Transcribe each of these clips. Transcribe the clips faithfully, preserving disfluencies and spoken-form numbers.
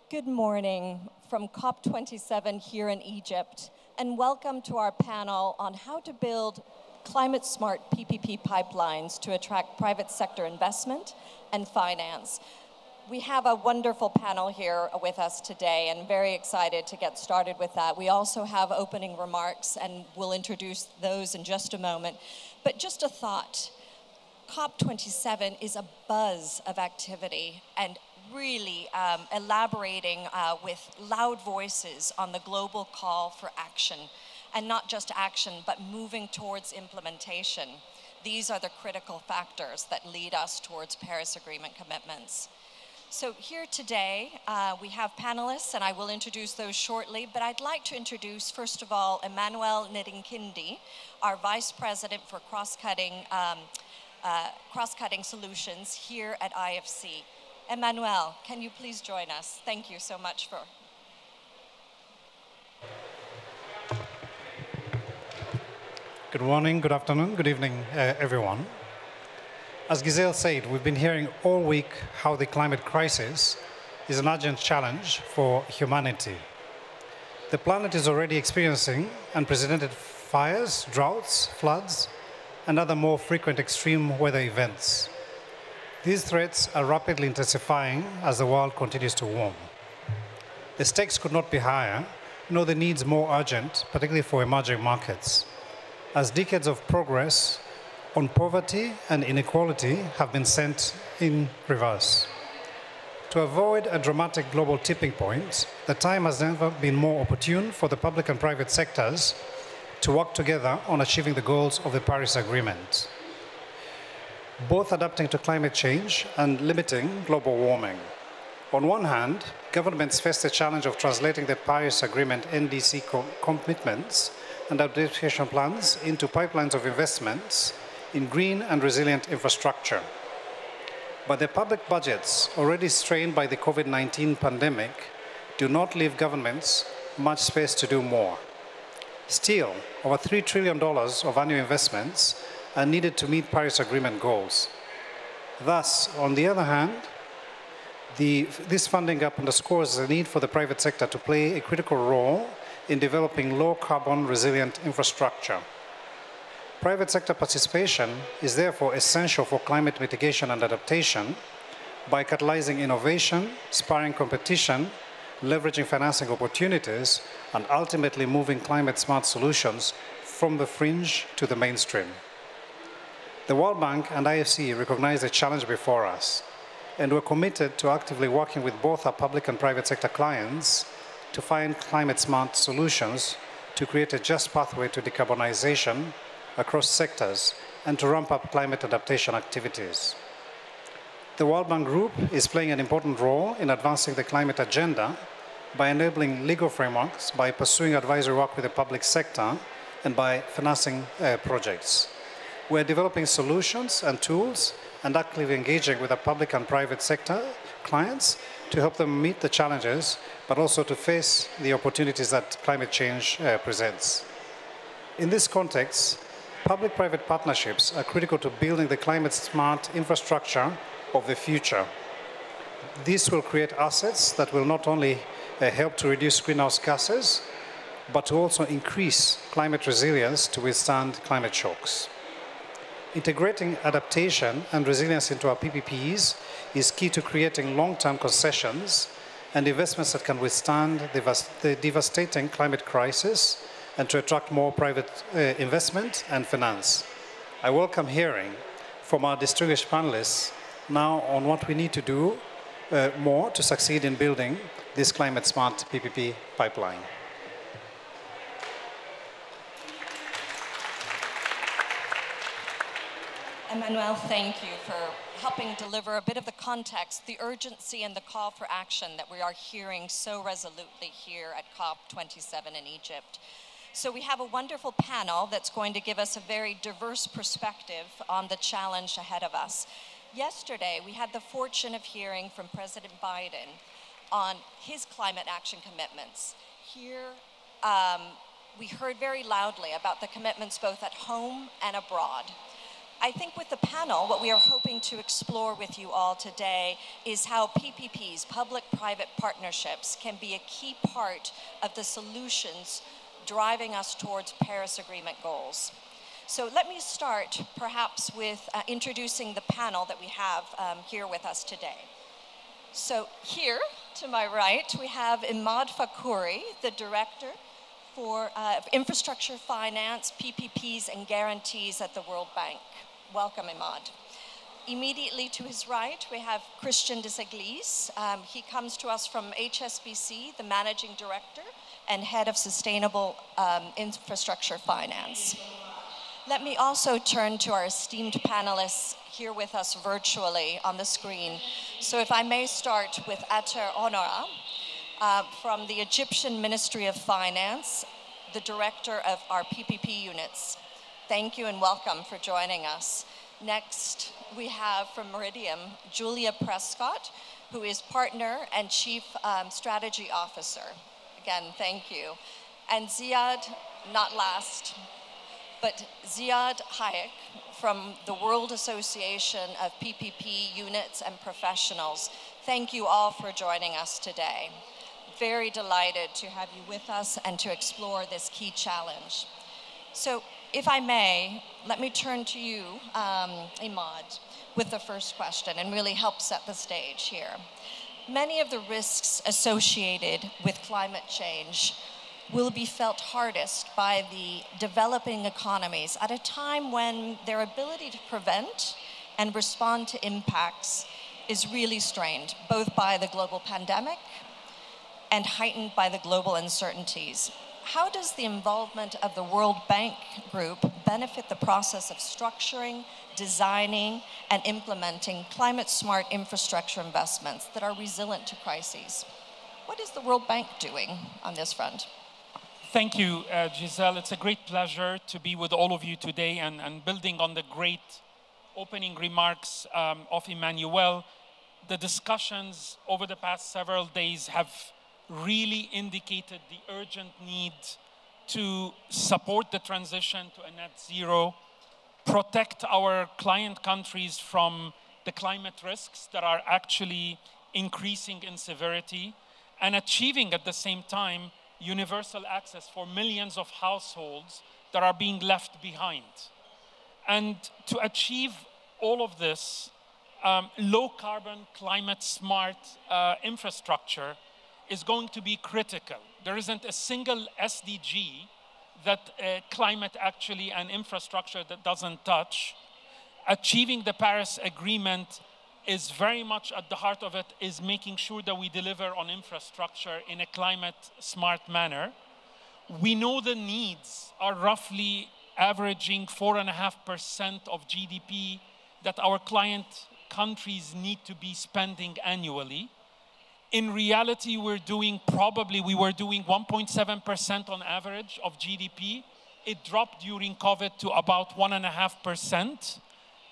Good morning from COP twenty-seven here in Egypt, and welcome to our panel on how to build climate-smart P P P pipelines to attract private sector investment and finance. We have a wonderful panel here with us today, and very excited to get started with that. We also have opening remarks, and we'll introduce those in just a moment. But just a thought, COP twenty-seven is a buzz of activity and really um, elaborating uh, with loud voices on the global call for action, and not just action, but moving towards implementation. These are the critical factors that lead us towards Paris Agreement commitments. So here today, uh, we have panelists, and I will introduce those shortly, but I'd like to introduce, first of all, Emmanuel Nedinkindi, our Vice President for Cross-Cutting um, uh, Cross-Cutting Solutions here at I F C. Emmanuel, can you please join us? Thank you so much for... Good morning, good afternoon, good evening, uh, everyone. As Giselle said, we've been hearing all week how the climate crisis is an urgent challenge for humanity. The planet is already experiencing unprecedented fires, droughts, floods, and other more frequent extreme weather events. These threats are rapidly intensifying as the world continues to warm. The stakes could not be higher, nor the needs more urgent, particularly for emerging markets, as decades of progress on poverty and inequality have been sent in reverse. To avoid a dramatic global tipping point, the time has never been more opportune for the public and private sectors to work together on achieving the goals of the Paris Agreement, both adapting to climate change and limiting global warming. On one hand, governments face the challenge of translating the Paris Agreement N D C co commitments and adaptation plans into pipelines of investments in green and resilient infrastructure. But their public budgets, already strained by the COVID nineteen pandemic, do not leave governments much space to do more. Still, over three trillion dollars of annual investments are needed to meet Paris Agreement goals. Thus, on the other hand, the, this funding gap underscores the need for the private sector to play a critical role in developing low-carbon resilient infrastructure. Private sector participation is therefore essential for climate mitigation and adaptation by catalyzing innovation, spurring competition, leveraging financing opportunities, and ultimately moving climate-smart solutions from the fringe to the mainstream. The World Bank and I F C recognize the challenge before us, and we're committed to actively working with both our public and private sector clients to find climate-smart solutions to create a just pathway to decarbonization across sectors and to ramp up climate adaptation activities. The World Bank Group is playing an important role in advancing the climate agenda by enabling legal frameworks, by pursuing advisory work with the public sector, and by financing uh, projects. We're developing solutions and tools and actively engaging with the public and private sector clients to help them meet the challenges, but also to face the opportunities that climate change uh, presents. In this context, public-private partnerships are critical to building the climate-smart infrastructure of the future. This will create assets that will not only uh, help to reduce greenhouse gases, but to also increase climate resilience to withstand climate shocks. Integrating adaptation and resilience into our P P Ps is key to creating long-term concessions and investments that can withstand the devastating climate crisis and to attract more private uh, investment and finance. I welcome hearing from our distinguished panelists now on what we need to do uh, more to succeed in building this climate-smart P P P pipeline. Emmanuel, thank you for helping deliver a bit of the context, the urgency and the call for action that we are hearing so resolutely here at COP twenty-seven in Egypt. So we have a wonderful panel that's going to give us a very diverse perspective on the challenge ahead of us. Yesterday, we had the fortune of hearing from President Biden on his climate action commitments. Here, um, we heard very loudly about the commitments both at home and abroad. I think with the panel, what we are hoping to explore with you all today is how P P Ps, public-private partnerships, can be a key part of the solutions driving us towards Paris Agreement goals. So let me start perhaps with uh, introducing the panel that we have um, here with us today. So here, to my right, we have Imad Fakouri, the Director for uh, Infrastructure Finance, P P Ps, and Guarantees at the World Bank. Welcome, Imad. Immediately to his right, we have Christian Deseglis. Um, he comes to us from H S B C, the Managing Director and Head of Sustainable um, Infrastructure Finance. Let me also turn to our esteemed panelists here with us virtually on the screen. So if I may start with Ater Honora uh, from the Egyptian Ministry of Finance, the Director of our P P P units. Thank you and welcome for joining us. Next, we have from Meridiam, Julia Prescott, who is Partner and Chief um, Strategy Officer. Again, thank you. And Ziad, not last, but Ziad Hayek from the World Association of P P P Units and Professionals. Thank you all for joining us today. Very delighted to have you with us and to explore this key challenge. So, if I may, let me turn to you, um, Imad, with the first question and really help set the stage here. Many of the risks associated with climate change will be felt hardest by the developing economies at a time when their ability to prevent and respond to impacts is really strained, both by the global pandemic and heightened by the global uncertainties. How does the involvement of the World Bank Group benefit the process of structuring, designing, and implementing climate-smart infrastructure investments that are resilient to crises? What is the World Bank doing on this front? Thank you, uh, Giselle. It's a great pleasure to be with all of you today, and, and building on the great opening remarks um, of Emmanuel, the discussions over the past several days have really indicated the urgent need to support the transition to a net zero, protect our client countries from the climate risks that are actually increasing in severity, and achieving at the same time universal access for millions of households that are being left behind. And to achieve all of this, um, low carbon, climate smart uh, infrastructure is going to be critical. There isn't a single S D G that uh, climate actually and infrastructure that doesn't touch. Achieving the Paris Agreement is very much at the heart of it, is making sure that we deliver on infrastructure in a climate smart manner. We know the needs are roughly averaging four and a half percent of G D P that our client countries need to be spending annually. In reality, we're doing probably, we were doing one point seven percent on average of G D P. It dropped during COVID to about one point five percent.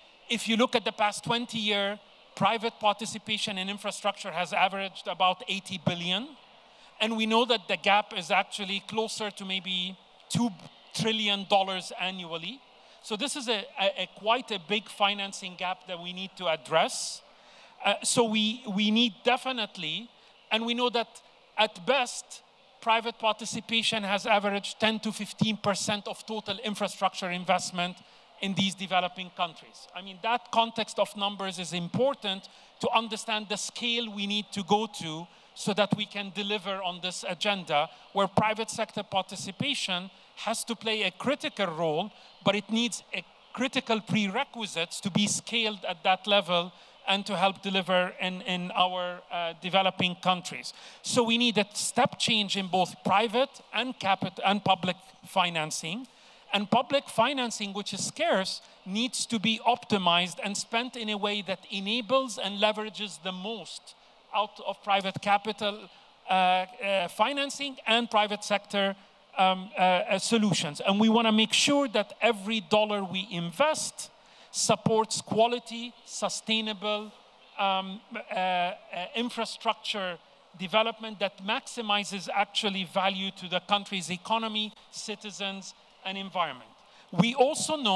If you look at the past twenty years, private participation in infrastructure has averaged about eighty billion. And we know that the gap is actually closer to maybe two trillion dollars annually. So this is a, a, a quite a big financing gap that we need to address. Uh, so we, we need definitely, and we know that at best, private participation has averaged ten to fifteen percent of total infrastructure investment in these developing countries. I mean, that context of numbers is important to understand the scale we need to go to so that we can deliver on this agenda where private sector participation has to play a critical role, but it needs a critical prerequisites to be scaled at that level and to help deliver in, in our uh, developing countries. So we need a step change in both private and capital and public financing. And public financing, which is scarce, needs to be optimized and spent in a way that enables and leverages the most out of private capital uh, uh, financing and private sector um, uh, uh, solutions. And we want to make sure that every dollar we invest supports quality, sustainable um, uh, uh, infrastructure development that maximizes actually value to the country's economy, citizens, and environment. We also know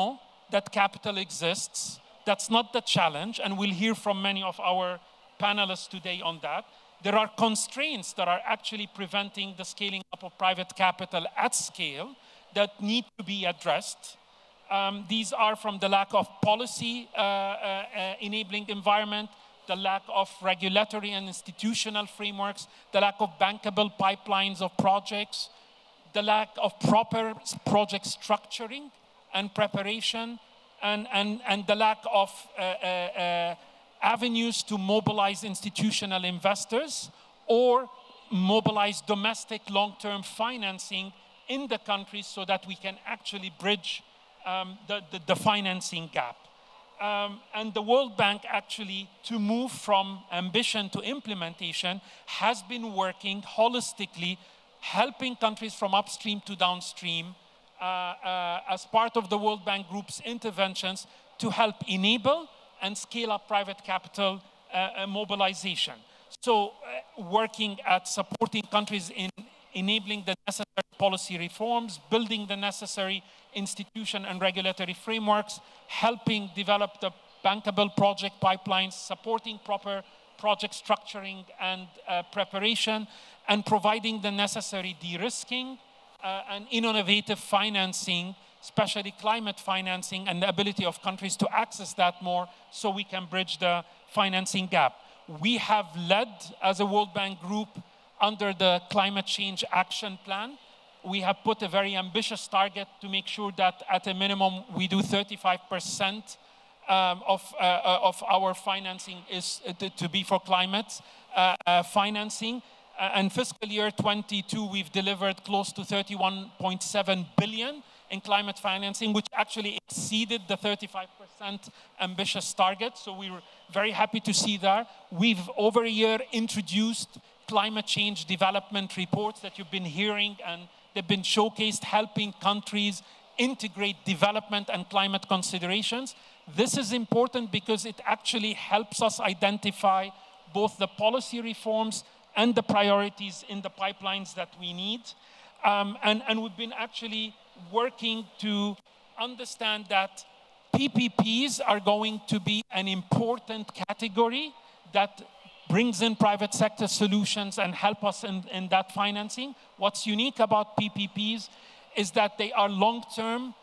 that capital exists. That's not the challenge, and we'll hear from many of our panelists today on that. There are constraints that are actually preventing the scaling up of private capital at scale that need to be addressed. Um, these are from the lack of policy uh, uh, uh, enabling environment, the lack of regulatory and institutional frameworks, the lack of bankable pipelines of projects, the lack of proper project structuring and preparation, and, and, and the lack of uh, uh, uh, avenues to mobilize institutional investors or mobilize domestic long-term financing in the countries so that we can actually bridge um, the, the, the financing gap. Um, and the World Bank actually, to move from ambition to implementation, has been working holistically, helping countries from upstream to downstream uh, uh, as part of the World Bank Group's interventions to help enable and scale up private capital uh, mobilization. So uh, working at supporting countries in enabling the necessary policy reforms, building the necessary institution and regulatory frameworks, helping develop the bankable project pipelines, supporting proper project structuring and uh, preparation, and providing the necessary de-risking uh, and innovative financing, especially climate financing, and the ability of countries to access that more so we can bridge the financing gap. We have led, as a World Bank Group, under the Climate Change Action Plan. We have put a very ambitious target to make sure that at a minimum we do thirty-five percent um, of, uh, of our financing is to, to be for climate uh, uh, financing. Uh, and fiscal year twenty-two, we've delivered close to thirty-one point seven billion in climate financing, which actually exceeded the thirty-five percent ambitious target. So we were very happy to see that. We've over a year introduced climate change development reports that you've been hearing, and they've been showcased, helping countries integrate development and climate considerations. This is important because it actually helps us identify both the policy reforms and the priorities in the pipelines that we need. Um, and, and we've been actually working to understand that P P Ps are going to be an important category that brings in private sector solutions and help us in, in that financing. What's unique about P P Ps is that they are long-term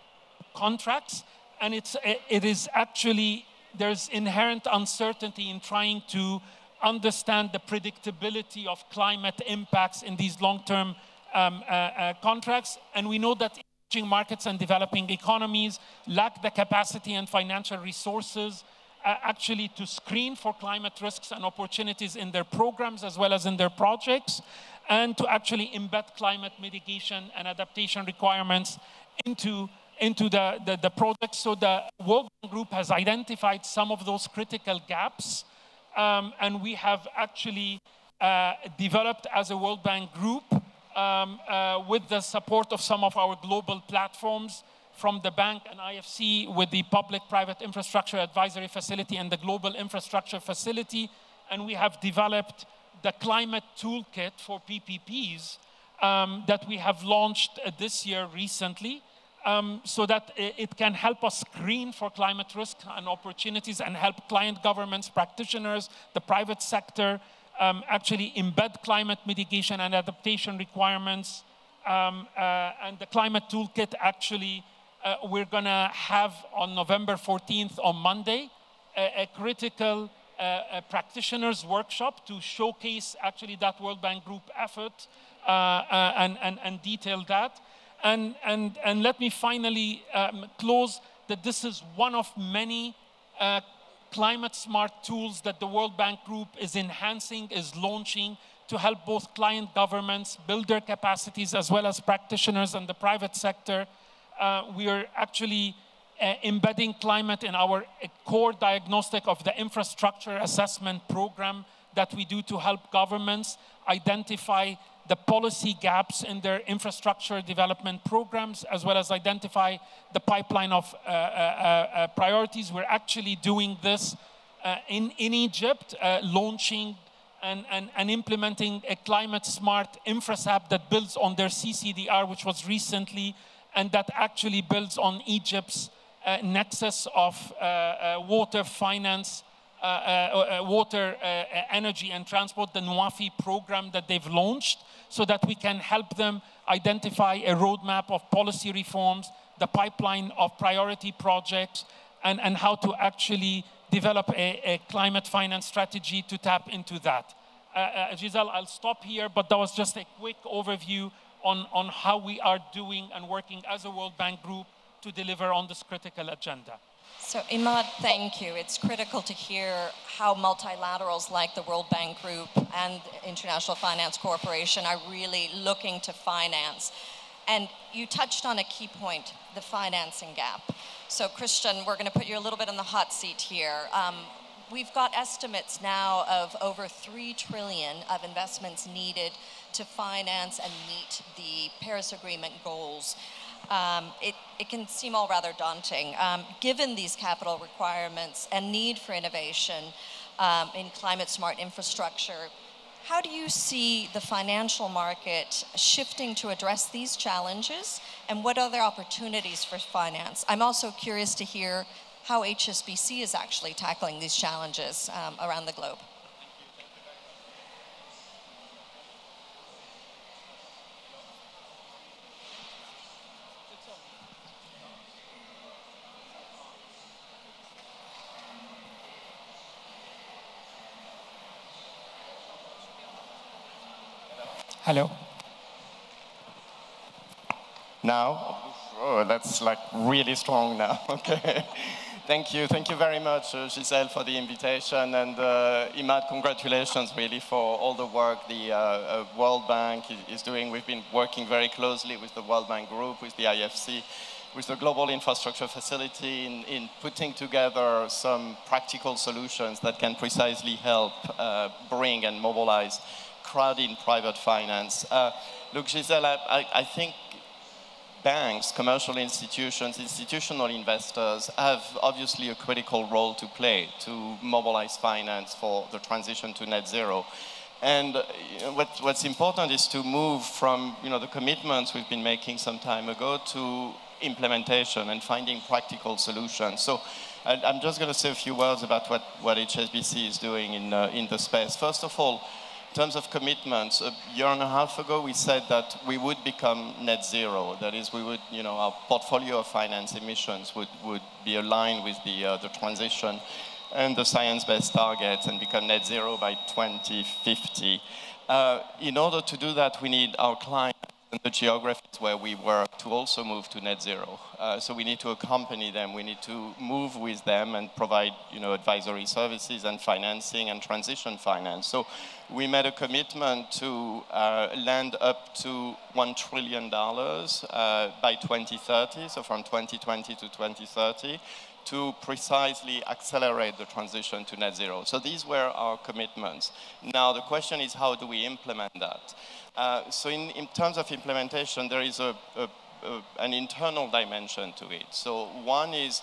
contracts, and it's, it is actually, there's inherent uncertainty in trying to understand the predictability of climate impacts in these long-term um, uh, uh, contracts. And we know that emerging markets and developing economies lack the capacity and financial resources uh, actually to screen for climate risks and opportunities in their programs as well as in their projects, and to actually embed climate mitigation and adaptation requirements into into the, the, the projects. So the World Bank Group has identified some of those critical gaps, um, and we have actually uh, developed as a World Bank Group um, uh, with the support of some of our global platforms from the bank and I F C, with the Public-Private Infrastructure Advisory Facility and the Global Infrastructure Facility, and we have developed the climate toolkit for P P Ps um, that we have launched uh, this year recently, um, so that it can help us screen for climate risk and opportunities and help client governments, practitioners, the private sector um, actually embed climate mitigation and adaptation requirements. Um, uh, and the climate toolkit actually, uh, we're gonna have on November fourteenth, on Monday, a, a critical Uh, a practitioners workshop to showcase actually that World Bank Group effort uh, uh, and, and, and detail that. And, and, and let me finally um, close that this is one of many uh, climate smart tools that the World Bank Group is enhancing, is launching to help both client governments build their capacities as well as practitioners and the private sector. Uh, we are actually Uh, embedding climate in our uh, core diagnostic of the infrastructure assessment program that we do to help governments identify the policy gaps in their infrastructure development programs, as well as identify the pipeline of uh, uh, uh, priorities. We're actually doing this uh, in, in Egypt, uh, launching and, and, and implementing a climate smart infrasap that builds on their C C D R, which was recently, and that actually builds on Egypt's uh, nexus of uh, uh, water finance, uh, uh, uh, water, uh, energy and transport, the NWAFI program that they've launched, so that we can help them identify a roadmap of policy reforms, the pipeline of priority projects, and, and how to actually develop a, a climate finance strategy to tap into that. Uh, uh, Giselle, I'll stop here, but that was just a quick overview on, on how we are doing and working as a World Bank group to deliver on this critical agenda. So Imad, thank you. It's critical to hear how multilaterals like the World Bank Group and International Finance Corporation are really looking to finance. And you touched on a key point, the financing gap. So Christian, we're going to put you a little bit on the hot seat here. Um, we've got estimates now of over three trillion of investments needed to finance and meet the Paris Agreement goals. Um, it, it can seem all rather daunting. Um, given these capital requirements and need for innovation um, in climate smart infrastructure, how do you see the financial market shifting to address these challenges, and what other opportunities for finance? I'm also curious to hear how H S B C is actually tackling these challenges um, around the globe. Hello. Now? Oh, that's like really strong now. Okay. Thank you. Thank you very much, uh, Giselle, for the invitation. And uh, Imad, congratulations really for all the work the uh, uh, World Bank is doing. We've been working very closely with the World Bank Group, with the I F C, with the Global Infrastructure Facility in, in putting together some practical solutions that can precisely help uh, bring and mobilize crowd in private finance. Uh, look, Giselle, I, I think banks, commercial institutions, institutional investors have obviously a critical role to play to mobilize finance for the transition to net zero. And you know, what, what's important is to move from you know, the commitments we've been making some time ago to implementation and finding practical solutions. So I, I'm just going to say a few words about what, what H S B C is doing in, uh, in the space. First of all, in terms of commitments, a year and a half ago, we said that we would become net zero. That is, we would, you know, our portfolio of finance emissions would, would be aligned with the, uh, the transition and the science-based targets and become net zero by twenty fifty. Uh, in order to do that, we need our clients and the geographies where we work to also move to net zero. Uh, so we need to accompany them. We need to move with them and provide, you know, advisory services and financing and transition finance. So we made a commitment to uh, lend up to one trillion dollars uh, by twenty thirty, so from twenty twenty to twenty thirty, to precisely accelerate the transition to net zero. So these were our commitments. Now the question is, how do we implement that? Uh, so in, in terms of implementation, there is a, a, a, an internal dimension to it. So one is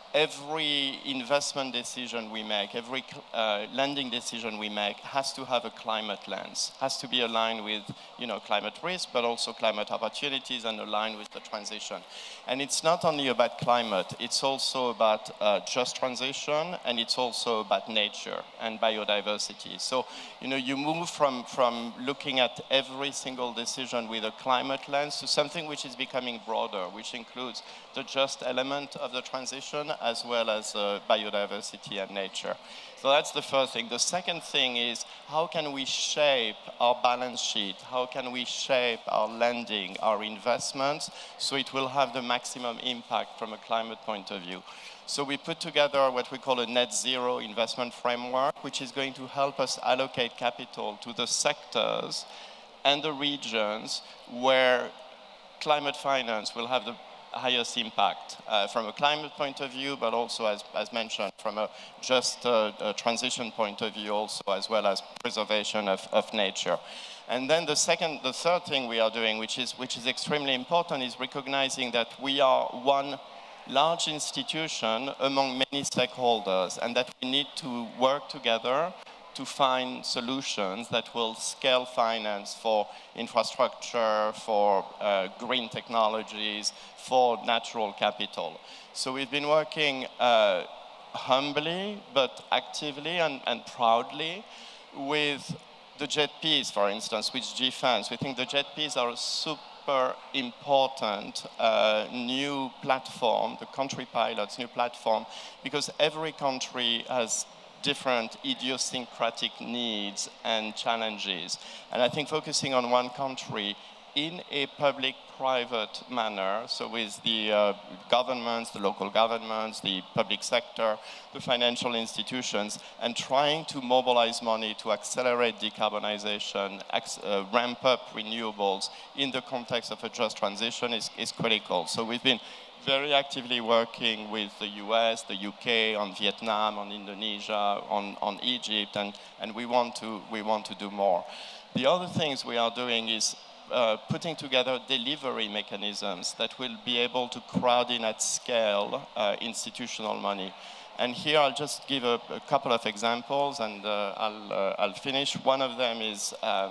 every investment decision we make, every uh, lending decision we make has to have a climate lens, has to be aligned with you know, climate risk, but also climate opportunities and aligned with the transition. And it's not only about climate, it's also about uh, just transition, and it's also about nature and biodiversity. So you know, you move from, from looking at every single decision with a climate lens to something which is becoming broader, which includes the just element of the transition as well as uh, biodiversity and nature. So that's the first thing. The second thing is, how can we shape our balance sheet? How can we shape our lending, our investments, so it will have the maximum impact from a climate point of view? So we put together what we call a net zero investment framework, which is going to help us allocate capital to the sectors and the regions where climate finance will have the highest impact uh, from a climate point of view, but also, as, as mentioned, from a just uh, a transition point of view also, as well as preservation of, of nature. And then the second, the third thing we are doing, which is, which is extremely important, is recognizing that we are one large institution among many stakeholders, and that we need to work together to find solutions that will scale finance for infrastructure, for uh, green technologies, for natural capital. So we've been working uh, humbly, but actively and, and proudly with the J P Ps, for instance, with G funds. We think the J P Ps are a super important uh, new platform, the country pilots, new platform, because every country has different idiosyncratic needs and challenges. And I think focusing on one country in a public-private manner, so with the uh, governments, the local governments, the public sector, the financial institutions, and trying to mobilize money to accelerate decarbonization, uh, ramp up renewables in the context of a just transition is, is critical. So we've been very actively working with the U S, the U K, on Vietnam, on Indonesia, on, on Egypt, and, and we, want to, we want to do more. The other things we are doing is uh, putting together delivery mechanisms that will be able to crowd in at scale uh, institutional money. And here I'll just give a, a couple of examples, and uh, I'll, uh, I'll finish. One of them is um,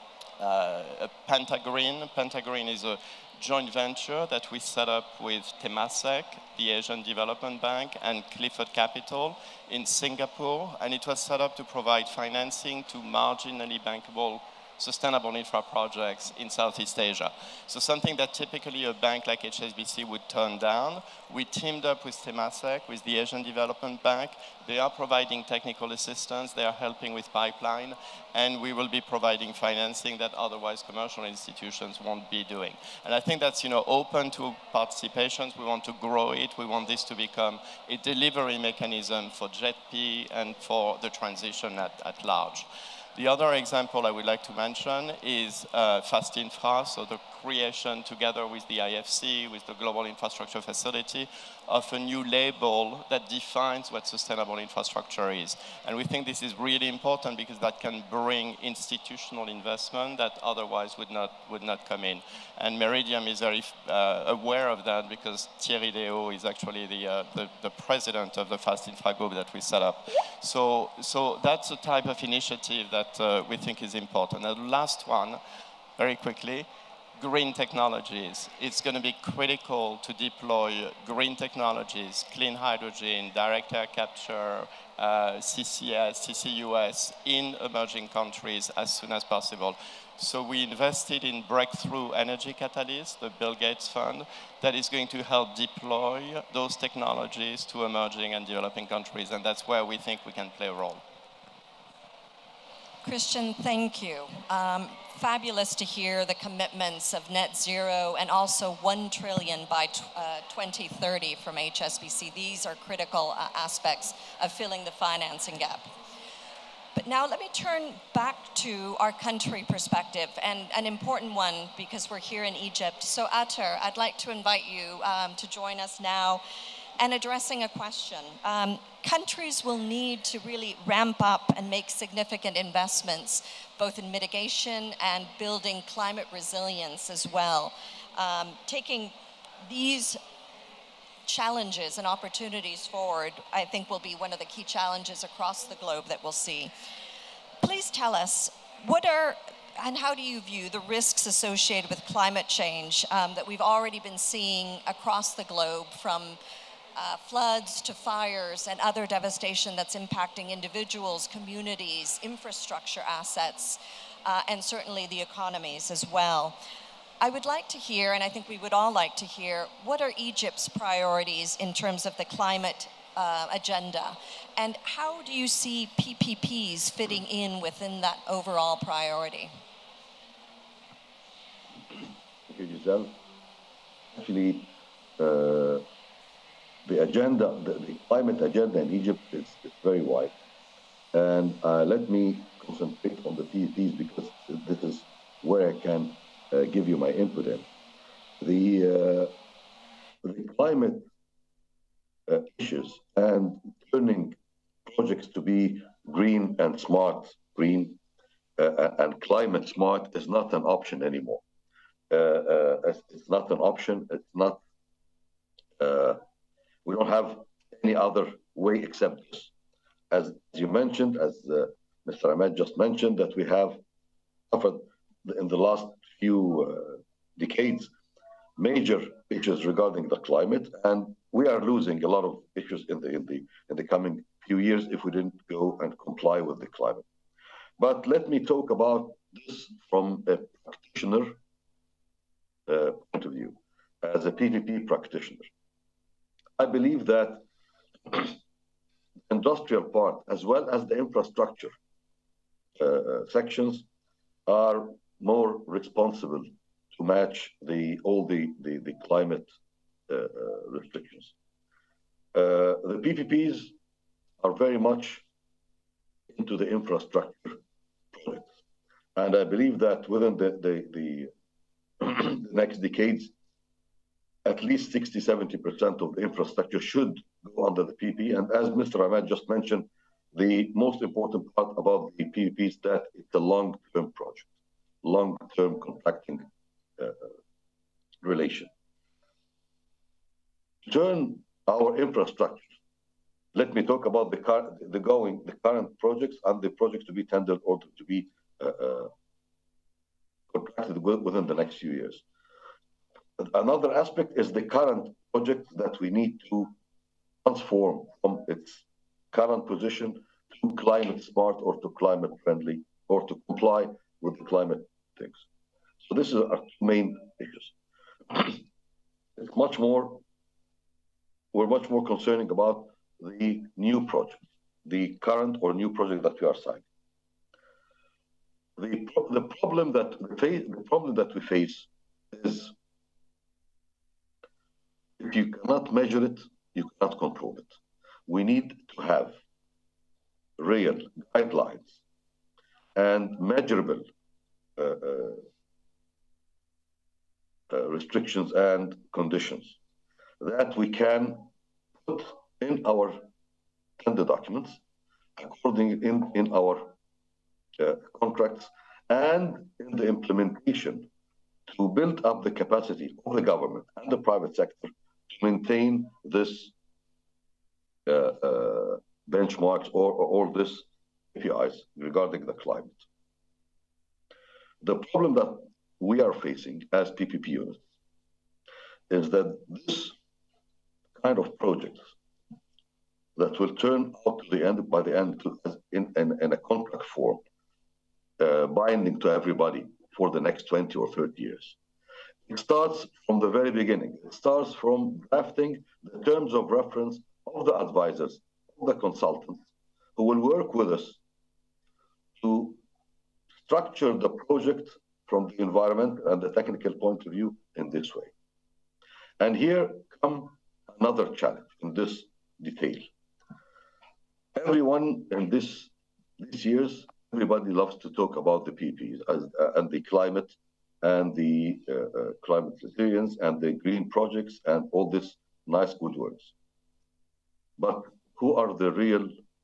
uh, Pentagreen. Pentagreen is a joint venture that we set up with Temasek, the Asian Development Bank, and Clifford Capital in Singapore. And it was set up to provide financing to marginally bankable sustainable infra projects in Southeast Asia. So something that typically a bank like H S B C would turn down. We teamed up with Temasek, with the Asian Development Bank. They are providing technical assistance, they are helping with pipeline, and we will be providing financing that otherwise commercial institutions won't be doing. And I think that's, you know, open to participations. We want to grow it. We want this to become a delivery mechanism for J P and for the transition at, at large. The other example I would like to mention is uh, Fast Infra, so the creation together with the I F C, with the Global Infrastructure Facility, of a new label that defines what sustainable infrastructure is. And we think this is really important because that can bring institutional investment that otherwise would not, would not come in. And Meridiam is very uh, aware of that because Thierry Deo is actually the, uh, the, the president of the Fast Infra group that we set up. So, so that's a type of initiative that uh, we think is important. And the last one, very quickly, green technologies. It's going to be critical to deploy green technologies, clean hydrogen, direct air capture, uh, C C S, C C U S in emerging countries as soon as possible. So we invested in Breakthrough Energy Catalyst, the Bill Gates Fund, that is going to help deploy those technologies to emerging and developing countries, and that's where we think we can play a role. Christian, thank you. Um, fabulous to hear the commitments of net zero and also one trillion by uh, twenty thirty from H S B C. These are critical uh, aspects of filling the financing gap. But now let me turn back to our country perspective, and an important one because we're here in Egypt. So Atar, I'd like to invite you um, to join us now and addressing a question. Um, countries will need to really ramp up and make significant investments, both in mitigation and building climate resilience as well. Um, taking these challenges and opportunities forward, I think, will be one of the key challenges across the globe that we'll see. Please tell us, what are and how do you view the risks associated with climate change um, that we've already been seeing across the globe, from Uh, floods to fires and other devastation that's impacting individuals, communities, infrastructure assets, uh, and certainly the economies as well. I would like to hear, and I think we would all like to hear, what are Egypt's priorities in terms of the climate uh, agenda? And how do you see P P Ps fitting in within that overall priority? Thank you, Giselle. Actually, uh, The agenda, the, the climate agenda in Egypt is, is very wide. And uh, let me concentrate on the P P Ps because this is where I can uh, give you my input in. The, uh, the climate uh, issues and turning projects to be green and smart, green uh, and climate smart is not an option anymore. Uh, uh, it's not an option. It's not uh, We don't have any other way except this. As you mentioned, as uh, Mister Ahmed just mentioned that we have suffered in the last few uh, decades major issues regarding the climate, and we are losing a lot of issues in the in the in the coming few years if we didn't go and comply with the climate. But let me talk about this from a practitioner uh, point of view, as a P P P practitioner. I believe that industrial part as well as the infrastructure uh, sections are more responsible to match the all the the, the climate uh, uh, restrictions. Uh, the P P Ps are very much into the infrastructure projects, and I believe that within the the, the, the next decades, at least sixty, seventy percent of the infrastructure should go under the P P P. And as Mister Ahmed just mentioned, the most important part about the P P P is that it's a long-term project, long-term contracting uh, relation. Turn our infrastructure. Let me talk about the, car, the going, the current projects and the projects to be tendered or to be uh, uh, contracted within the next few years. Another aspect is the current project that we need to transform from its current position to climate smart or to climate friendly or to comply with the climate things. So this is our two main issues. It's much more, we're much more concerning about the new project, the current or new project that we are signing. The, the problem that we face, the problem that we face is if you cannot measure it, you cannot control it. We need to have real guidelines and measurable uh, uh, uh, restrictions and conditions that we can put in our tender documents, according in, in our uh, contracts, and in the implementation to build up the capacity of the government and the private sector to maintain this uh, uh, benchmarks or, or all this K P Is regarding the climate. The problem that we are facing as P P P units is that this kind of projects that will turn out to the end by the end to, in, in, in a contract form, uh, binding to everybody for the next twenty or thirty years. It starts from the very beginning. It starts from drafting the terms of reference of the advisors, of the consultants, who will work with us to structure the project from the environment and the technical point of view in this way. And here come another challenge in this detail. Everyone in this, these years, everybody loves to talk about the P P Ps as, uh, and the climate and the uh, uh, climate resilience and the green projects and all this nice good words. But who are the real,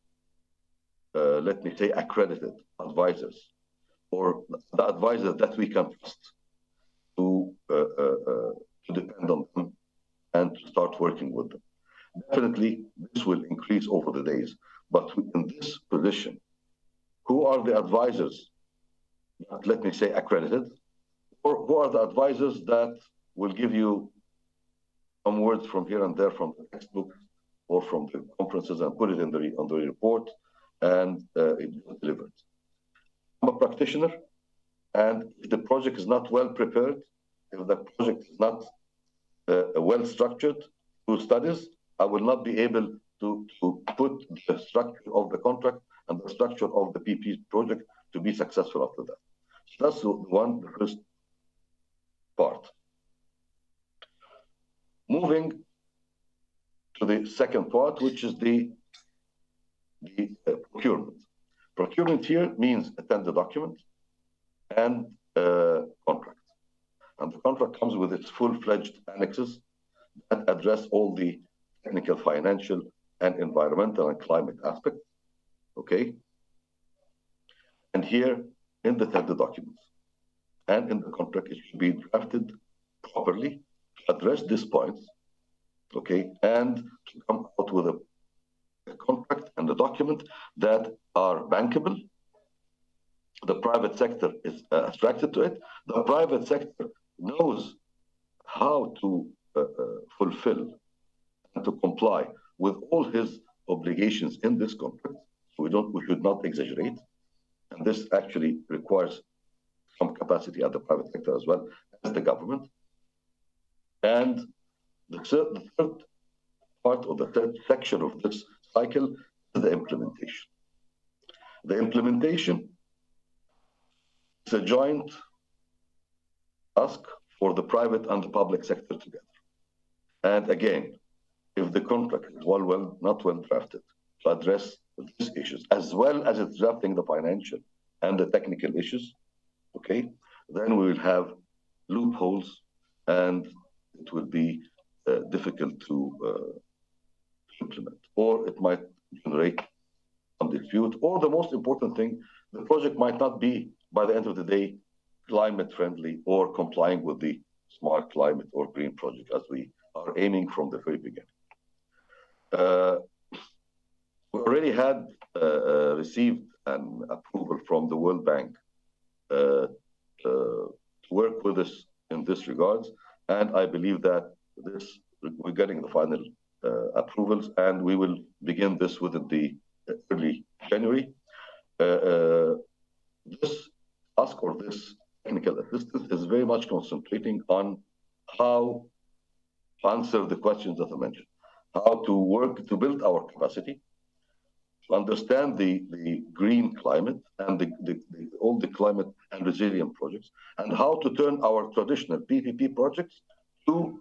uh, let me say, accredited advisors, or the advisors that we can trust to, uh, uh, uh, to depend on them and to start working with them? Definitely, this will increase over the days. But in this position, who are the advisors, let me say, accredited, or who are the advisors that will give you some words from here and there from the textbook or from the conferences and put it in the, on the report and uh, it is delivered? I'm a practitioner, and if the project is not well prepared, if the project is not uh, well structured through studies, I will not be able to, to put the structure of the contract and the structure of the P P P project to be successful after that. So that's the one, the first part. Moving to the second part, which is the, the uh, procurement. Procurement here means a tender document and uh, contract. And the contract comes with its full-fledged annexes that address all the technical, financial, and environmental and climate aspects, okay? And here, in the tender documents and in the contract, it should be drafted properly to address these points, okay? And to come out with a, a contract and a document that are bankable the private sector is uh, attracted to it. The private sector knows how to uh, uh, fulfill and to comply with all his obligations in this contract. So we don't, we should not exaggerate. And this actually requires some capacity at the private sector as well as the government. And the third, the third part or the third section of this cycle is the implementation. The implementation is a joint ask for the private and the public sector together. And again, if the contract is well, well, not well drafted to address these issues, as well as it's drafting the financial and the technical issues, okay, then we will have loopholes and it will be uh, difficult to uh, implement, or it might generate some dispute, or the most important thing, the project might not be, by the end of the day, climate friendly or complying with the smart climate or green project as we are aiming from the very beginning. Uh, we already had uh, received an approval from the World Bank uh, uh, to work with us in this regards, and I believe that this we're getting the final uh, approvals, and we will begin this within the early January. Uh, uh, this ask or this technical assistance is very much concentrating on how to answer the questions that I mentioned, how to work to build our capacity, to understand the, the green climate and the, the, the, all the climate and resilient projects, and how to turn our traditional P P P projects to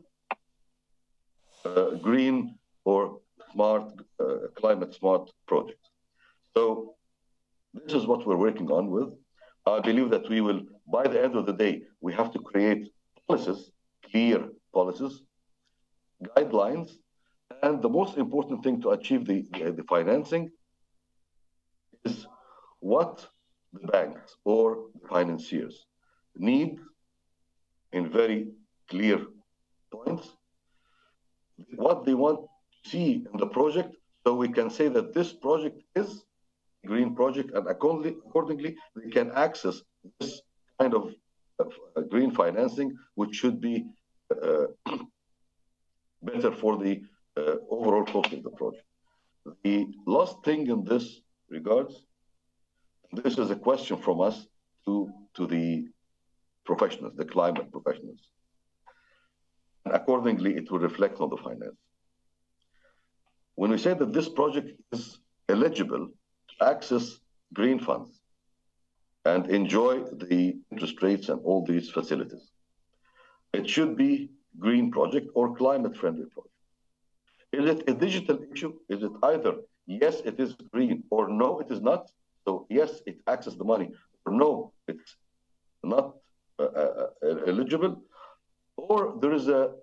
uh, green or smart, uh, climate smart projects. So this is what we're working on with. I believe that we will, by the end of the day, we have to create policies, clear policies, guidelines, and the most important thing to achieve the, the, the financing is what the banks or the financiers need in very clear points, what they want to see in the project, so we can say that this project is a green project, and accordingly, accordingly they can access this kind of, of uh, green financing, which should be uh, better for the uh, overall cost of the project. The last thing in this regards, this is a question from us to, to the professionals, the climate professionals. And accordingly, it will reflect on the finance. When we say that this project is eligible to access green funds and enjoy the interest rates and all these facilities, it should be green project or climate friendly project. Is it a digital issue? Is it either yes, it is green, or no, it is not? So yes, it accesses the money, or no, it's not uh, uh, eligible, or there is a,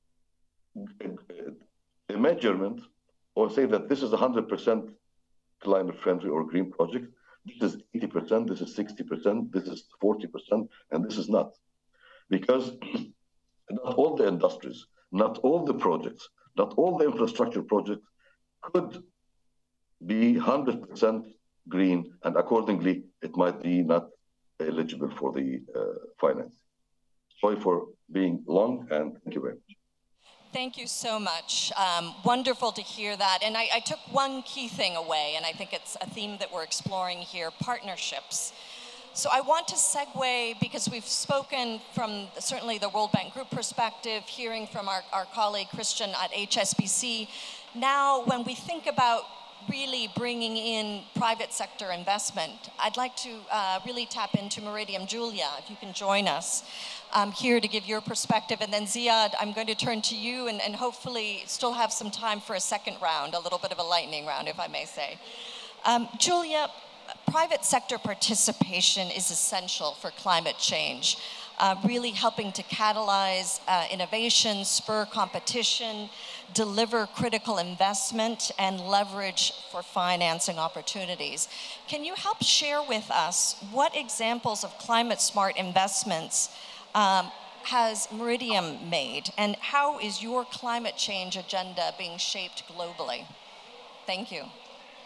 a, a measurement, or say that this is one hundred percent climate friendly or green project, this is eighty percent, this is sixty percent, this is forty percent, and this is not. Because not all the industries, not all the projects, not all the infrastructure projects could be one hundred percent green, and accordingly, it might be not eligible for the uh, finance. Sorry for being long, and thank you very much. Thank you so much. Um, wonderful to hear that. And I, I took one key thing away, and I think it's a theme that we're exploring here, partnerships. So I want to segue, because we've spoken from certainly the World Bank Group perspective, hearing from our, our colleague Christian at H S B C. Now, when we think about really bringing in private sector investment, I'd like to uh, really tap into Meridiam. Julia, if you can join us um, here to give your perspective. And then Ziad, I'm going to turn to you and, and hopefully still have some time for a second round, a little bit of a lightning round, if I may say. Um, Julia, private sector participation is essential for climate change, uh, really helping to catalyze uh, innovation, spur competition, deliver critical investment, and leverage for financing opportunities. Can you help share with us what examples of climate smart investments um, has Meridiam made, and how is your climate change agenda being shaped globally? Thank you.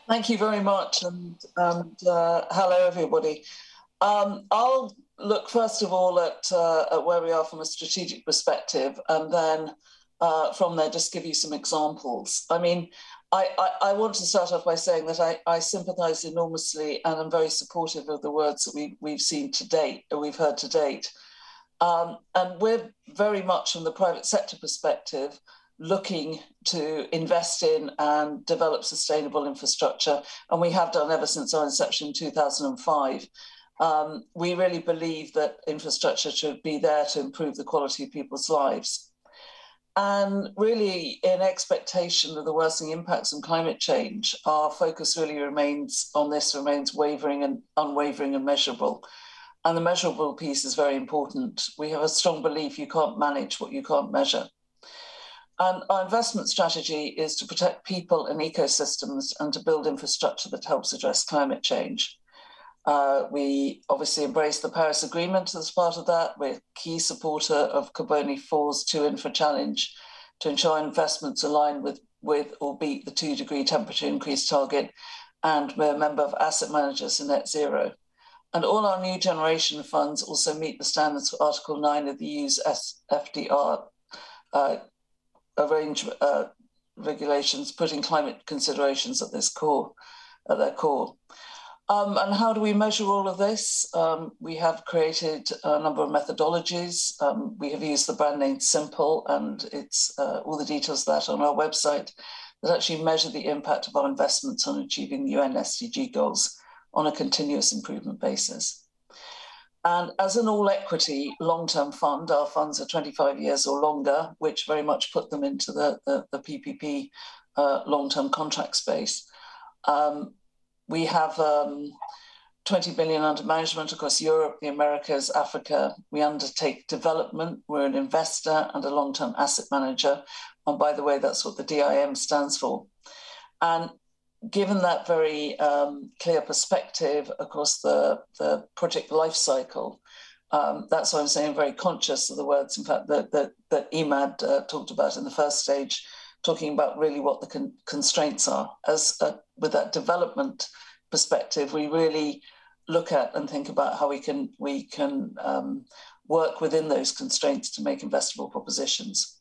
Thank you very much, and, and uh, hello, everybody. Um, I'll look first of all at, uh, at where we are from a strategic perspective, and then uh, from there just give you some examples. I mean, I, I, I want to start off by saying that I, I sympathise enormously and I'm very supportive of the words that we, we've seen to date, or we've heard to date. Um, and we're very much from the private sector perspective looking to invest in and develop sustainable infrastructure, and we have done ever since our inception in two thousand five. Um, we really believe that infrastructure should be there to improve the quality of people's lives. And really, in expectation of the worsening impacts on climate change, our focus really remains on this, remains wavering and unwavering and measurable. And the measurable piece is very important. We have a strong belief you can't manage what you can't measure. And our investment strategy is to protect people and ecosystems and to build infrastructure that helps address climate change. Uh, we obviously embrace the Paris Agreement as part of that. We're a key supporter of Carboni four's Two Infra Challenge to ensure investments align with, with or beat the two degree temperature increase target. And we're a member of Asset Managers in Net Zero. And all our new generation funds also meet the standards for Article nine of the E U's F D R uh, arrange uh, regulations, putting climate considerations at this core, at their core. Um, and how do we measure all of this? Um, we have created a number of methodologies. Um, we have used the brand name Simple, and it's uh, all the details of that on our website that actually measure the impact of our investments on achieving U N S D G goals on a continuous improvement basis. And as an all-equity long-term fund, our funds are twenty-five years or longer, which very much put them into the, the, the P P P uh, long-term contract space. Um, we have um, twenty billion under management across Europe, the Americas, Africa. We undertake development. We're an investor and a long-term asset manager. And by the way, that's what the D I M stands for. And given that very um, clear perspective across the, the project life cycle, um, that's why I'm saying I'm very conscious of the words, in fact, that, that, that Imad uh, talked about in the first stage, talking about really what the con constraints are. As uh, with that development perspective, we really look at and think about how we can, we can um, work within those constraints to make investable propositions.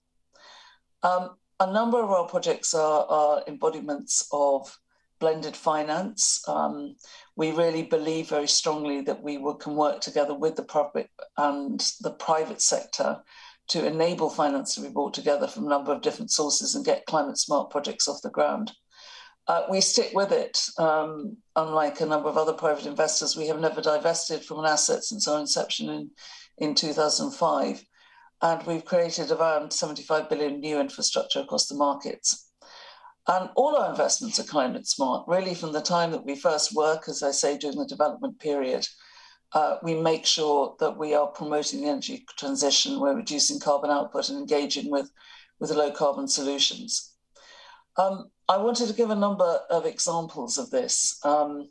Um, a number of our projects are, are embodiments of blended finance. Um, we really believe very strongly that we will, can work together with the public and the private sector to enable finance to be brought together from a number of different sources and get climate smart projects off the ground. Uh, we stick with it. Um, unlike a number of other private investors, we have never divested from an asset since our inception in, in two thousand five. And we've created around seventy-five billion new infrastructure across the markets. And all our investments are climate smart, really from the time that we first work, as I say, during the development period. Uh, we make sure that we are promoting the energy transition, we're reducing carbon output and engaging with, with low carbon solutions. Um, I wanted to give a number of examples of this. Um,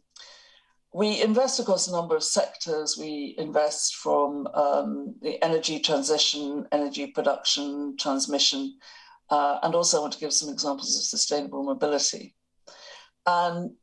we invest across a number of sectors. We invest from um, the energy transition, energy production, transmission, Uh, and also I want to give some examples of sustainable mobility. And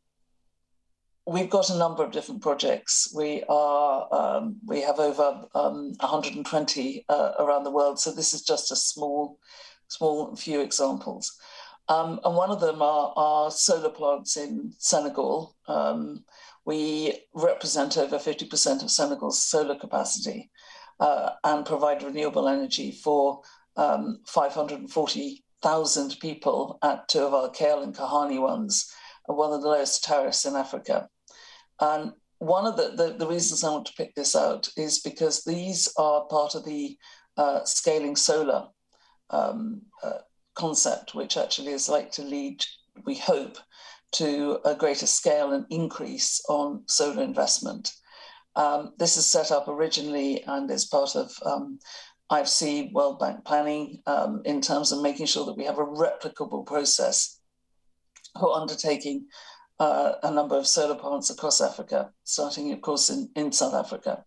we've got a number of different projects. We are um, we have over um, one hundred twenty uh, around the world. So this is just a small, small few examples. Um, and one of them are, are solar plants in Senegal. Um, we represent over fifty percent of Senegal's solar capacity uh, and provide renewable energy for Um, five hundred forty thousand people at two of our Kale and Kahani ones, one of the lowest tariffs in Africa. And one of the, the, the reasons I want to pick this out is because these are part of the uh, scaling solar um, uh, concept, which actually is like to lead, we hope, to a greater scale and increase on solar investment. Um, this is set up originally and is part of um, I F C World Bank planning um, in terms of making sure that we have a replicable process for undertaking uh, a number of solar plants across Africa, starting, of course, in, in South Africa.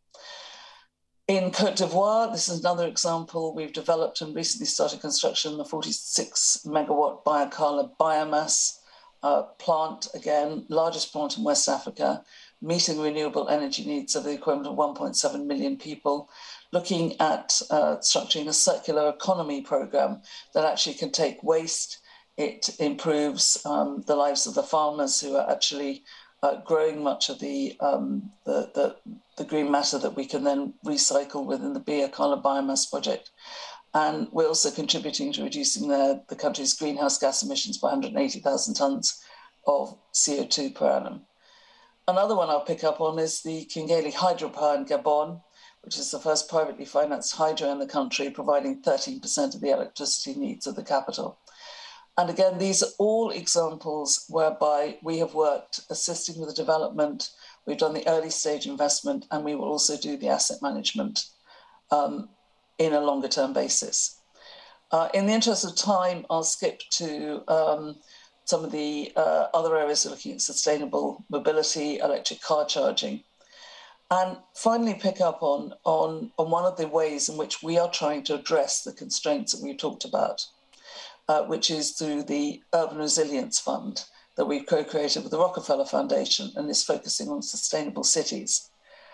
In Côte d'Ivoire, this is another example. We've developed and recently started construction of the forty-six megawatt Biakala biomass uh, plant, again, largest plant in West Africa, meeting renewable energy needs of the equivalent of one point seven million people, looking at uh, structuring a circular economy program that actually can take waste. It improves um, the lives of the farmers who are actually uh, growing much of the, um, the, the, the green matter that we can then recycle within the Biakala biomass project. And we're also contributing to reducing the, the country's greenhouse gas emissions by one hundred eighty thousand tonnes of C O two per annum. Another one I'll pick up on is the Kingeli hydropower in Gabon, which is the first privately financed hydro in the country, providing thirteen percent of the electricity needs of the capital. And again, these are all examples whereby we have worked assisting with the development. We've done the early stage investment, and we will also do the asset management um, in a longer term basis. Uh, in the interest of time, I'll skip to um, some of the uh, other areas looking at sustainable mobility, electric car charging, and finally pick up on, on, on one of the ways in which we are trying to address the constraints that we talked about, uh, which is through the Urban Resilience Fund that we've co-created with the Rockefeller Foundation and is focusing on sustainable cities.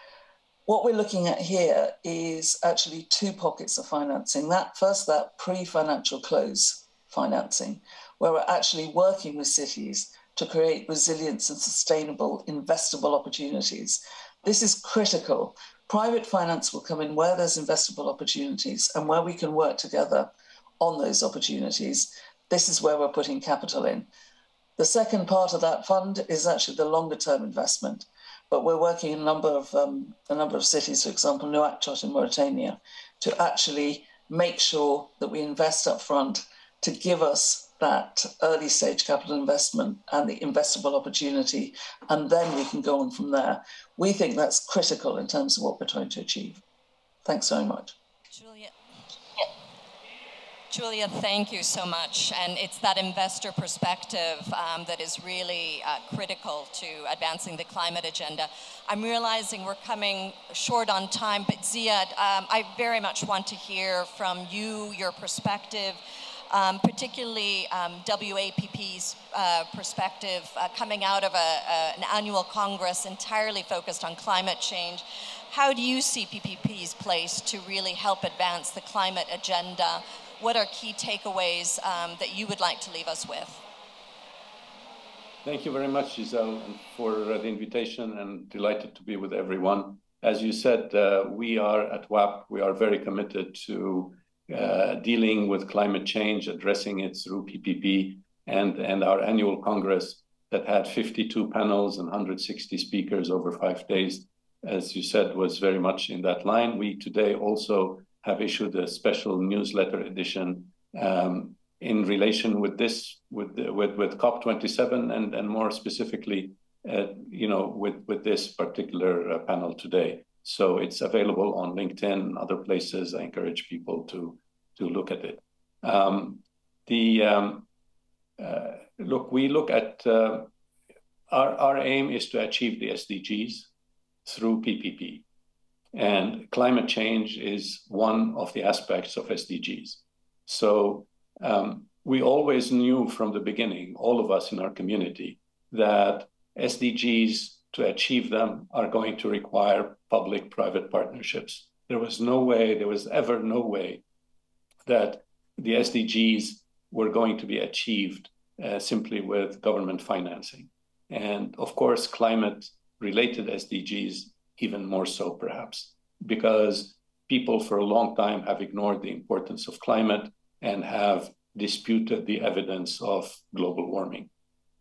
What we're looking at here is actually two pockets of financing. That first, that pre-financial close financing, where we're actually working with cities to create resilience and sustainable investable opportunities. This is critical. Private finance will come in where there's investable opportunities and where we can work together on those opportunities. This is where we're putting capital in. The second part of that fund is actually the longer term investment. But we're working in a number of um, a number of cities, for example, Nouakchott in Mauritania, to actually make sure that we invest up front to give us that early stage capital investment and the investable opportunity, and then we can go on from there. We think that's critical in terms of what we're trying to achieve. Thanks very much. Julia. Julia, thank you so much. And it's that investor perspective um, that is really uh, critical to advancing the climate agenda. I'm realizing we're coming short on time, but Ziad, um, I very much want to hear from you, your perspective, um, particularly um, W A P P's uh, perspective uh, coming out of a, a, an annual Congress entirely focused on climate change. How do you see P P P's place to really help advance the climate agenda? What are key takeaways um, that you would like to leave us with? Thank you very much, Giselle, for uh, the invitation, and delighted to be with everyone. As you said, uh, we are at W A P, we are very committed to uh, dealing with climate change, addressing it through P P P, and, and our annual Congress that had fifty-two panels and one hundred sixty speakers over five days, as you said, was very much in that line. We today also have issued a special newsletter edition um, in relation with this, with the, with, with COP twenty-seven, and, and more specifically, uh, you know, with, with this particular uh, panel today. So it's available on LinkedIn and other places. I encourage people to, to look at it. Um, the um, uh, look, we look at, uh, our, our aim is to achieve the S D Gs through P P P. And climate change is one of the aspects of S D Gs. So um, we always knew from the beginning, all of us in our community, that S D Gs, to achieve them, are going to require public-private partnerships. There was no way, there was ever no way that the S D Gs were going to be achieved uh, simply with government financing. And of course, climate-related S D Gs, even more so perhaps, because people for a long time have ignored the importance of climate and have disputed the evidence of global warming.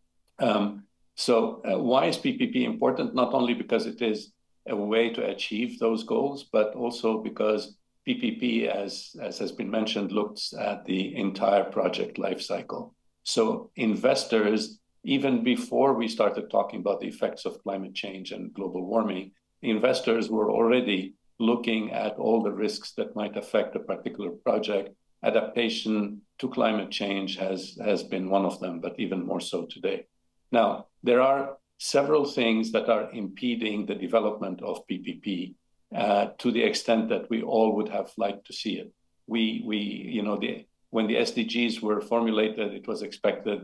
Um, so uh, why is P P P important? Not only because it is a way to achieve those goals, but also because P P P, as, as has been mentioned, looks at the entire project lifecycle. So investors, even before we started talking about the effects of climate change and global warming, investors were already looking at all the risks that might affect a particular project. Adaptation to climate change has, has been one of them, but even more so today. Now, there are several things that are impeding the development of P P P uh, to the extent that we all would have liked to see it. We, we you know, the, when the S D Gs were formulated, it was expected that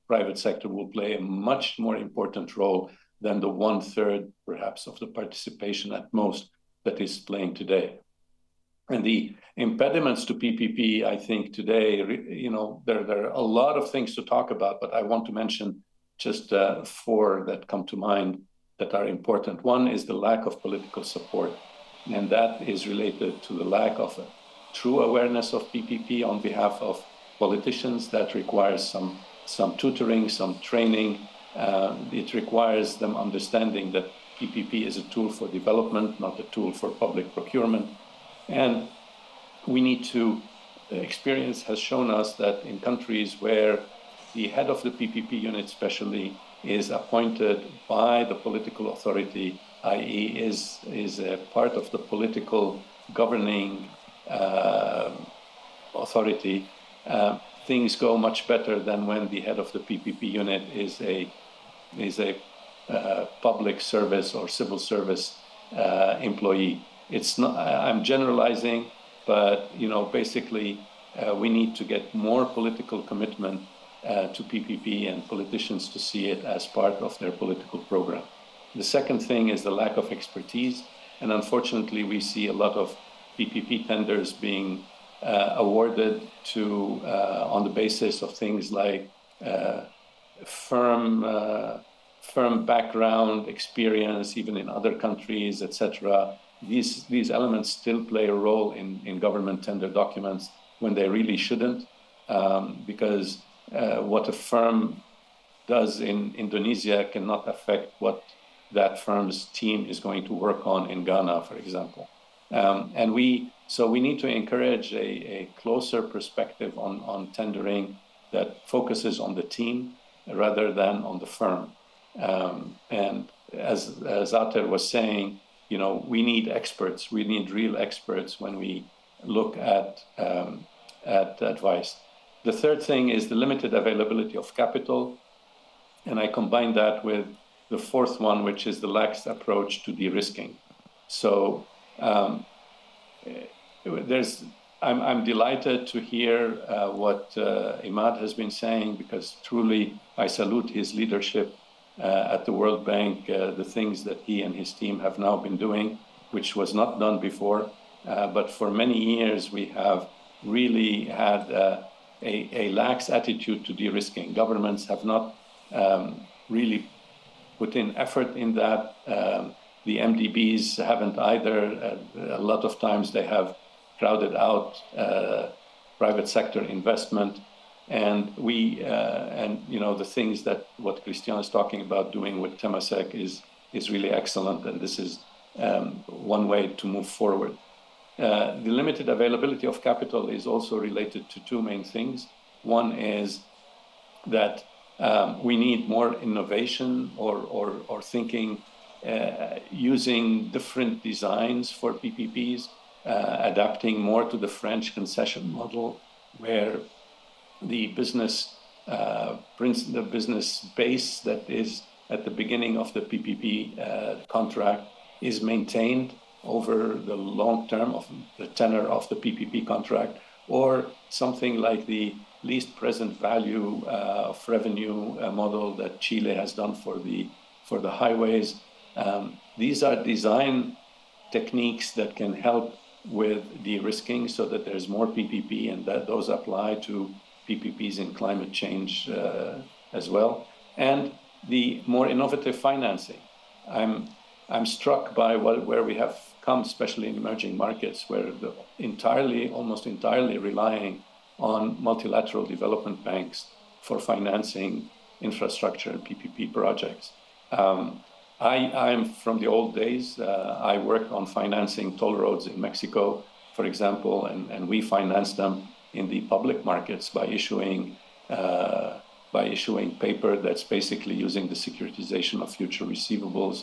private sector will play a much more important role than the one third, perhaps, of the participation at most that is playing today. And the impediments to P P P, I think today, you know, there, there are a lot of things to talk about, but I want to mention just uh, four that come to mind that are important. One is the lack of political support, and that is related to the lack of a true awareness of P P P on behalf of politicians. That requires some, some tutoring, some training. Uh, it requires them understanding that P P P is a tool for development, not a tool for public procurement. And we need to, experience has shown us that in countries where the head of the P P P unit especially is appointed by the political authority, that is, is a part of the political governing uh, authority, uh, things go much better than when the head of the P P P unit is a, is a uh, public service or civil service uh, employee. It's not, I'm generalizing, but you know, basically, uh, we need to get more political commitment uh, to P P P and politicians to see it as part of their political program. The second thing is the lack of expertise, and unfortunately, we see a lot of P P P tenders being uh, awarded to uh, on the basis of things like uh, firm, uh, firm background experience, even in other countries, et cetera. These, these elements still play a role in, in government tender documents when they really shouldn't, um, because uh, what a firm does in Indonesia cannot affect what that firm's team is going to work on in Ghana, for example. Um, and we, so we need to encourage a, a closer perspective on, on tendering that focuses on the team rather than on the firm. Um, and as, as Ater was saying, you know, we need experts. We need real experts when we look at, um, at advice. The third thing is the limited availability of capital. And I combine that with the fourth one, which is the lax approach to de-risking. So um, there's, I'm, I'm delighted to hear uh, what uh, Imad has been saying, because truly I salute his leadership Uh, at the World Bank, uh, the things that he and his team have now been doing, which was not done before. Uh, but for many years, we have really had uh, a, a lax attitude to de-risking. Governments have not um, really put in effort in that. Um, the M D Bs haven't either. Uh, a lot of times they have crowded out uh, private sector investment. And we, uh, and you know, the things that what Christian is talking about doing with Temasek is is really excellent, and this is um, one way to move forward. Uh, the limited availability of capital is also related to two main things. One is that um, we need more innovation or or, or thinking, uh, using different designs for P P Ps, uh, adapting more to the French concession model, where the business, uh, the business base that is at the beginning of the P P P uh, contract is maintained over the long term of the tenor of the P P P contract, or something like the least present value uh, of revenue uh, model that Chile has done for the for the highways. Um, these are design techniques that can help with de-risking, so that there's more P P P, and that those apply to P P Ps in climate change uh, as well, and the more innovative financing. I'm I'm struck by what, where we have come, especially in emerging markets, where the entirely, almost entirely relying on multilateral development banks for financing infrastructure and P P P projects. Um, I I'm from the old days. Uh, I worked on financing toll roads in Mexico, for example, and, and we financed them in the public markets by issuing uh, by issuing paper that's basically using the securitization of future receivables.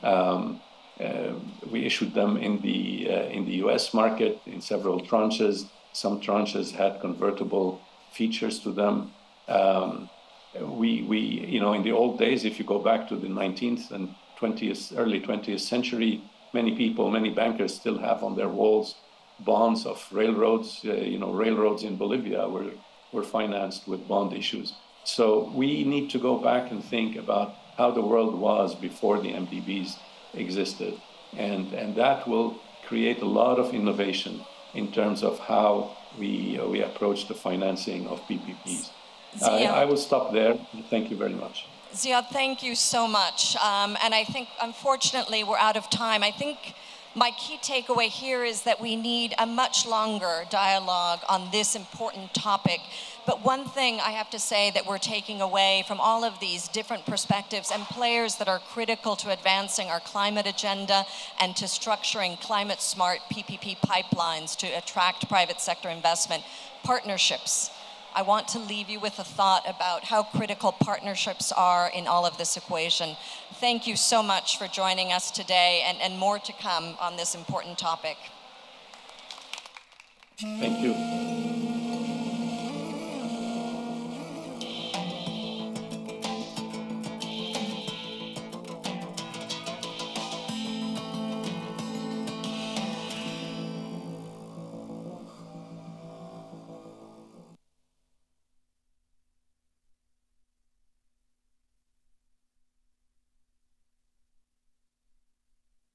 Um, uh, we issued them in the uh, in the U S market in several tranches. Some tranches had convertible features to them. Um, we we you know in the old days, if you go back to the nineteenth and twentieth, early twentieth century, many people, many bankers still have on their walls bonds of railroads. Uh, you know, railroads in Bolivia were, were financed with bond issues. So we need to go back and think about how the world was before the M D Bs existed. And, and that will create a lot of innovation in terms of how we, uh, we approach the financing of P P Ps. I, I will stop there. Thank you very much. Ziad, thank you so much. Um, and I think, unfortunately, we're out of time. I think my key takeaway here is that we need a much longer dialogue on this important topic. But one thing I have to say that we're taking away from all of these different perspectives and players that are critical to advancing our climate agenda and to structuring climate-smart P P P pipelines to attract private sector investment, partnerships. I want to leave you with a thought about how critical partnerships are in all of this equation. Thank you so much for joining us today, and, and more to come on this important topic. Thank you.